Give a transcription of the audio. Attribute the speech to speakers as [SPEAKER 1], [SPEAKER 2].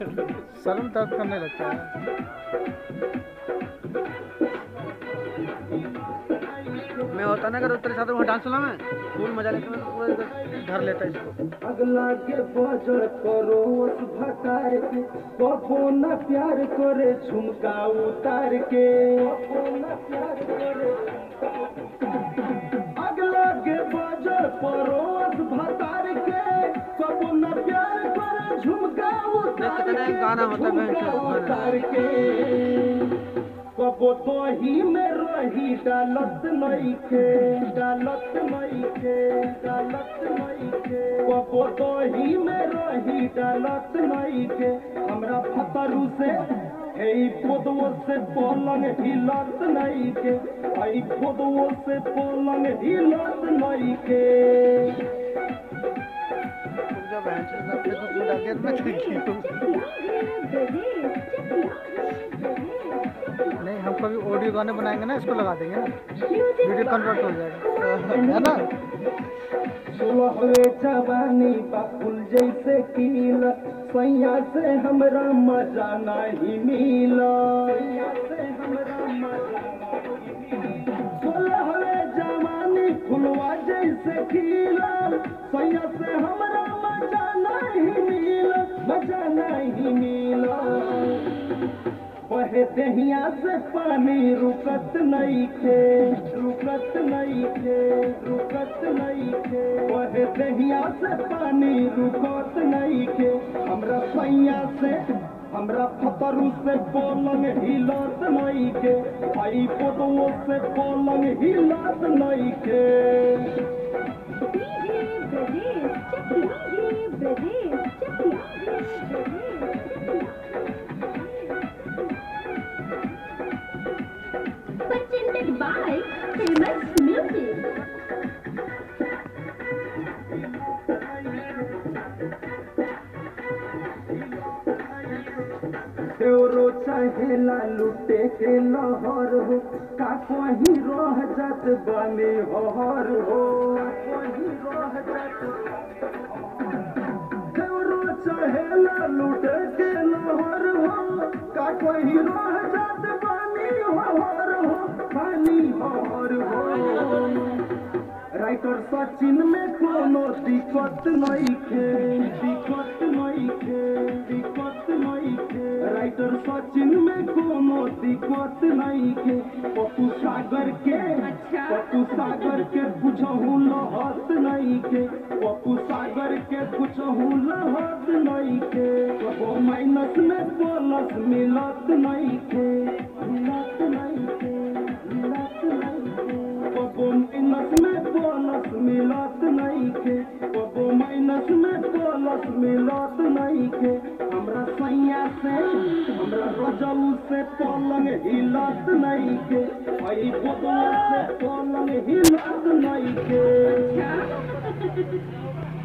[SPEAKER 1] सर में दर्द करने लगता है। मैं होता ना अगर तेरे साथ वहाँ डांस चला मैं फुल मजा लेता मैं पूरा धर लेता इसको।
[SPEAKER 2] अगला के बजर करो उस भतार के कबो न प्यार करे झुमका उतार के अगला के बजर करो उस भतार के कबो न प्यार करे झुमका उतार के
[SPEAKER 1] गाना होता
[SPEAKER 2] के कबो तो ही में रही डालत नहीं के कबो तो ही में रही डालत नहीं के हमरा फतरू से हे पोदवो से पलंग हिलत नहीं के आई पोदवो से पलंग हिलत नहीं के
[SPEAKER 1] नहीं हम कभी ऑडियो गाने बनाएंगे ना इसको लगा देंगे ना वीडियो कन्वर्ट हो जाएगा है ना।
[SPEAKER 2] सुलहवे जवानी बाकुल जैसे कील सैया से हमरा मजा नहीं मिला सुलहवे जवानी फुलवा जैसे खिला सैया से हमरा मजा नहीं मिला बहे दहिया से पानी रुकत नहीं खे बहे दहिया से पानी रुकत नहीं खे हमरा सैया से हमरा फतरू से पलंग हिलत नहीं के आई पोदवो से पलंग हिलत नहीं के
[SPEAKER 3] presented by famous music.
[SPEAKER 2] देवरो चाहेला लुटे के लहर हो का कहीं रह जात बने हर हो देवरो चाहेला लुटे के लहर हो का कहीं रह जात बने हर हो राइटर सचिन में कोनो दिक्कत नहीं खे राइटर सचिन में कोनो दिक्कत नहीं खे पप्पू सागर के कुछहू लहत नहीं के पप्पू सागर के कुछहू लहत नहीं के कबो माइनस में प्लस मिलत नहीं के कबो माइनस में प्लस मिलत नहीं के कबो माइनस में प्लस मिलत नहीं के हमरा सैया से हमरा रजऊ से पलंग हिलत नहीं के आई बोतल से पलंग हिलत नहीं के